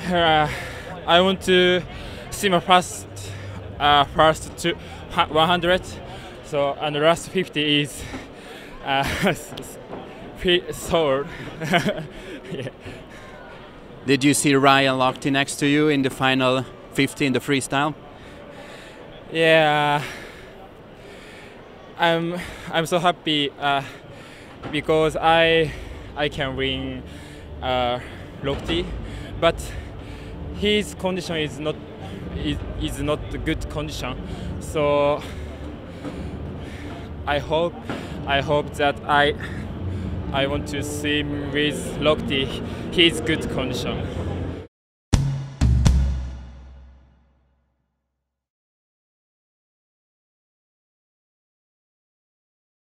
Uh, I want to see my first to 100. So and the last 50 is sold. Yeah. Did you see Ryan Lochte next to you in the final 50 in the freestyle? Yeah, I'm so happy because I can win Lochte, but his condition is not a good condition. So I hope that I want to swim with Lochte his good condition.